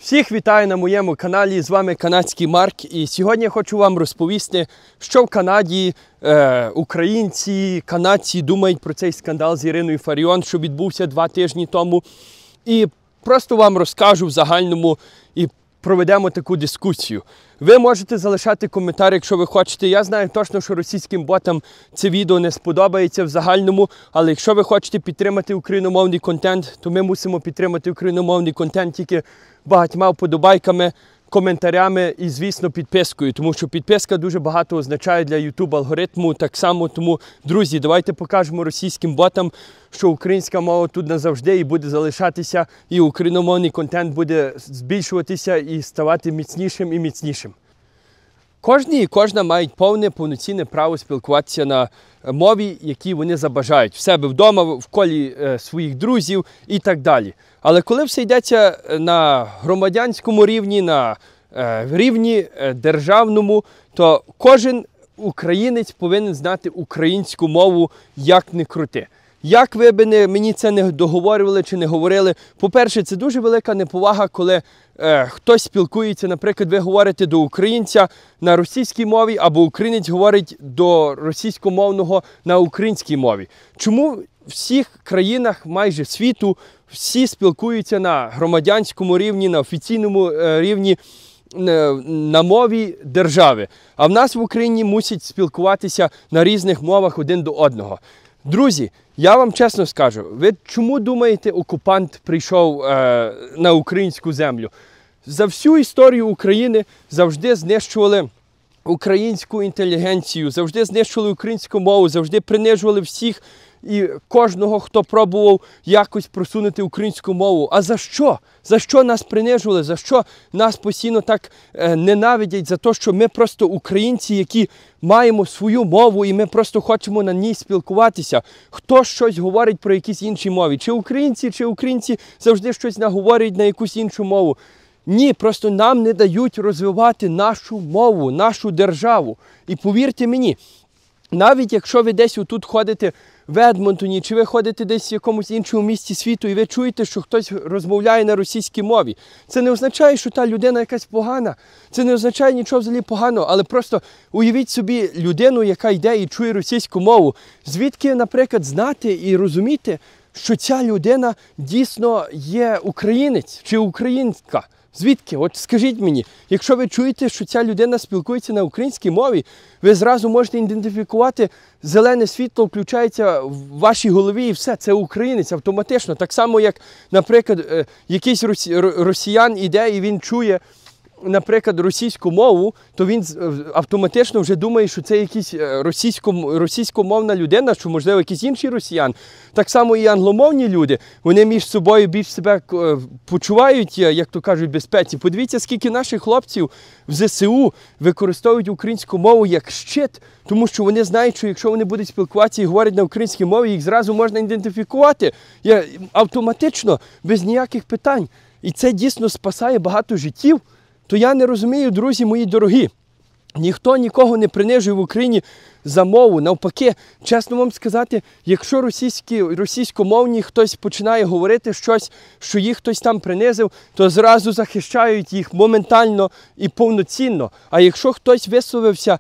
Всіх вітаю на моєму каналі, з вами канадський Марк. І сьогодні я хочу вам розповісти, що в Канаді українці, канадці думають про цей скандал з Іриною Фаріон, що відбувся 2 тижні тому. І просто вам розкажу в загальному і проведемо таку дискусію. Ви можете залишати коментар, якщо ви хочете. Я знаю точно, що російським ботам це відео не сподобається в загальному, але якщо ви хочете підтримати україномовний контент, то ми мусимо підтримати україномовний контент тільки багатьма вподобайками, коментарями і, звісно, підпискою. Тому що підписка дуже багато означає для YouTube алгоритму. Так само, тому, друзі, давайте покажемо російським ботам, що українська мова тут назавжди і буде залишатися, і україномовний контент буде збільшуватися і ставати міцнішим і міцнішим. Кожний і кожна мають повноцінне право спілкуватися на мові, які вони забажають. В себе вдома, в колі своїх друзів і так далі. Але коли все йдеться на громадянському рівні, на рівні державному, то кожен українець повинен знати українську мову як не крути. Як ви б мені це не договорювали чи не говорили, по-перше, це дуже велика неповага, коли хтось спілкується, наприклад, ви говорите до українця на російській мові, або українець говорить до російськомовного на українській мові. Чому в всіх країнах майже світу всі спілкуються на громадянському рівні, на офіційному рівні, на мові держави, а в нас в Україні мусять спілкуватися на різних мовах один до одного? Друзі, я вам чесно скажу, ви чому думаєте, окупант прийшов на українську землю? За всю історію України завжди знищували українську інтелігенцію, завжди знищували українську мову, завжди принижували всіх і кожного, хто пробував якось просунути українську мову. А за що? За що нас принижували? За що нас постійно так ненавидять? За те, що ми просто українці, які маємо свою мову і ми просто хочемо на ній спілкуватися. Хто щось говорить про якісь інші мові? Чи українці завжди щось наговорюють на якусь іншу мову? Ні, просто нам не дають розвивати нашу мову, нашу державу. І повірте мені, навіть якщо ви десь отут ходите в Едмонтоні, чи ви ходите десь в якомусь іншому місті світу, і ви чуєте, що хтось розмовляє на російській мові, це не означає, що та людина якась погана. Це не означає нічого взагалі поганого, але просто уявіть собі людину, яка йде і чує російську мову. Звідки, наприклад, знати і розуміти, що ця людина дійсно є українець чи українська? Звідки? От скажіть мені, якщо ви чуєте, що ця людина спілкується на українській мові, ви зразу можете ідентифікувати, зелене світло включається в вашій голові і все, це українець автоматично. Так само, як, наприклад, якийсь росіян іде і він чує, наприклад, російську мову, то він автоматично вже думає, що це якийсь російськомовна людина, що, можливо, якийсь інший росіян. Так само і англомовні люди, вони між собою більш себе почувають, як то кажуть, в безпеці. Подивіться, скільки наших хлопців в ЗСУ використовують українську мову як щит, тому що вони знають, що якщо вони будуть спілкуватися і говорять на українській мові, їх зразу можна ідентифікувати автоматично, без ніяких питань. І це дійсно спасає багато життів. То я не розумію, друзі мої дорогі, ніхто нікого не принижує в Україні за мову. Навпаки, чесно вам сказати, якщо російськомовні хтось починає говорити щось, що їх хтось там принизив, то зразу захищають їх моментально і повноцінно. А якщо хтось висловився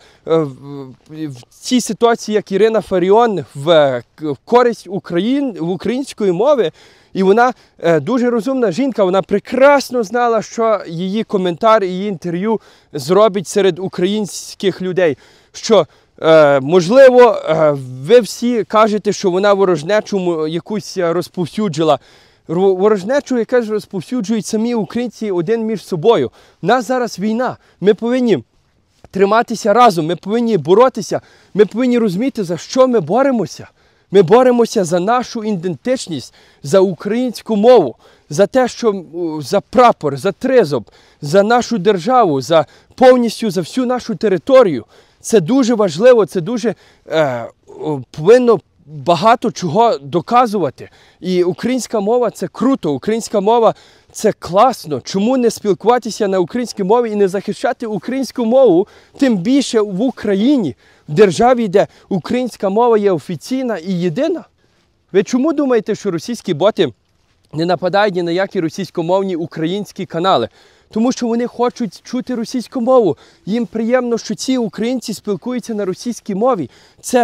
в цій ситуації, як Ірина Фаріон, в користь української мови, і вона дуже розумна жінка, вона прекрасно знала, що її коментар, її інтерв'ю зробить серед українських людей. Що, можливо, ви всі кажете, що вона ворожнечу якусь розповсюджила. Ворожнечу, яка ж розповсюджують самі українці один між собою. У нас зараз війна, ми повинні триматися разом, ми повинні боротися, ми повинні розуміти, за що ми боремося. Ми боремося за нашу ідентичність, за українську мову, за те, що за прапор, за тризуб, за нашу державу, за повністю за всю нашу територію. Це дуже важливо, це дуже повинно багато чого доказувати. І українська мова – це круто, українська мова – це класно. Чому не спілкуватися на українській мові і не захищати українську мову, тим більше в Україні, в державі, де українська мова є офіційна і єдина? Ви чому думаєте, що російські боти не нападають ні на які російськомовні українські канали. Тому що вони хочуть чути російську мову. Їм приємно, що ці українці спілкуються на російській мові. Це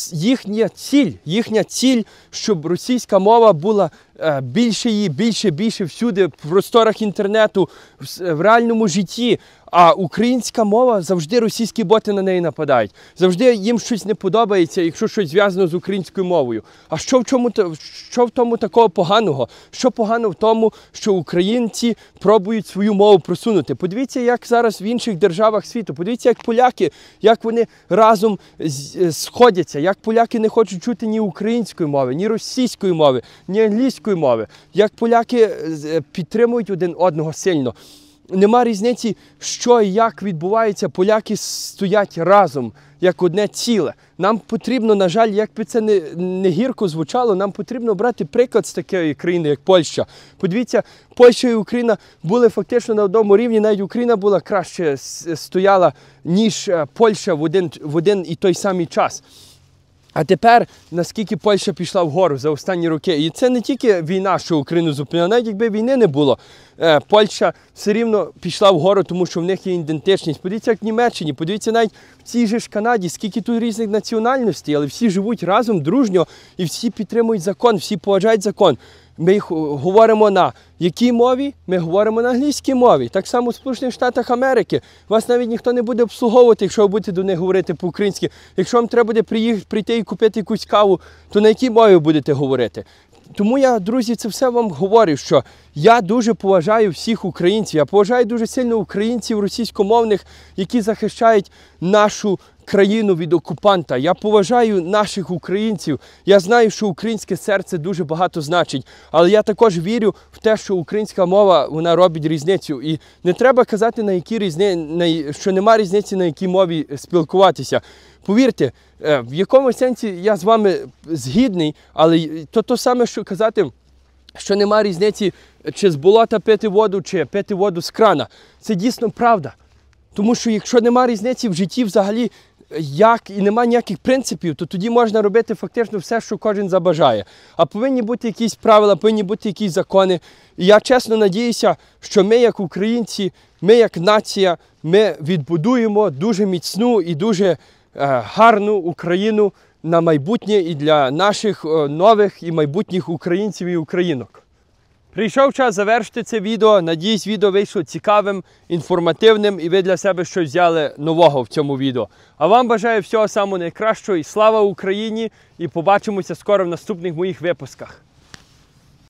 їхня ціль, щоб російська мова була більше всюди, в просторах інтернету, в реальному житті. А українська мова, завжди російські боти на неї нападають. Завжди їм щось не подобається, якщо щось зв'язано з українською мовою. А що в тому такого поганого? Що погано в тому, що українці пробують свою мову просунути? Подивіться, як зараз в інших державах світу. Подивіться, як поляки, як вони разом сходяться, як поляки не хочуть чути ні української мови, ні російської мови, ні англійської мови. Як поляки підтримують один одного сильно. Нема різниці, що і як відбувається, поляки стоять разом, як одне ціле. Нам потрібно, на жаль, як би це не гірко звучало, нам потрібно брати приклад з такої країни, як Польща. Подивіться, Польща і Україна були фактично на одному рівні, навіть Україна була краще стояла, ніж Польща в один і той самий час. А тепер, наскільки Польща пішла вгору за останні роки, і це не тільки війна, що Україну зупинила, навіть якби війни не було, Польща все рівно пішла вгору, тому що в них є ідентичність. Подивіться, як в Німеччині, подивіться навіть в цій же ж Канаді, скільки тут різних національностей, але всі живуть разом, дружньо, і всі підтримують закон, всі поважають закон. Ми говоримо на якій мові? Ми говоримо на англійській мові. Так само в Сполучених Штатах Америки. Вас навіть ніхто не буде обслуговувати, якщо ви будете до них говорити по-українськи. Якщо вам треба буде прийти і купити якусь каву, то на якій мові будете говорити? Тому я, друзі, це все вам говорю, що я дуже поважаю всіх українців. Я поважаю дуже сильно українців російськомовних, які захищають нашу країну від окупанта. Я поважаю наших українців. Я знаю, що українське серце дуже багато значить. Але я також вірю в те, що українська мова, вона робить різницю. І не треба казати, що нема різниці, на якій мові спілкуватися. Повірте, в якомусь сенсі я з вами згідний, але то саме, що казати, що нема різниці, чи з болота пити воду, чи пити воду з крана. Це дійсно правда. Тому що якщо нема різниці в житті взагалі, і нема ніяких принципів, то тоді можна робити фактично все, що кожен забажає. А повинні бути якісь правила, повинні бути якісь закони. І я чесно надіюся, що ми як українці, ми як нація, ми відбудуємо дуже міцну і дуже гарну Україну на майбутнє і для наших нових і майбутніх українців і українок. Прийшов час завершити це відео. Надіюсь, відео вийшло цікавим, інформативним і ви для себе щось взяли нового в цьому відео. А вам бажаю всього самого найкращого і слава Україні! І побачимося скоро в наступних моїх випусках.